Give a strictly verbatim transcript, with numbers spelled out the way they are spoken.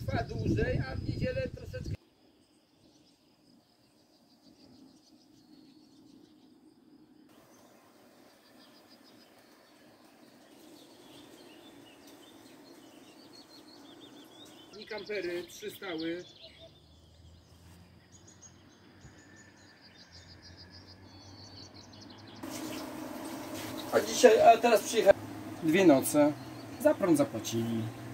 trwa dłużej, a w niedzielę troszeczkę. I kampery, trzy stały. A dzisiaj, a teraz przyjechałem dwie noce. Za prąd zapłacili.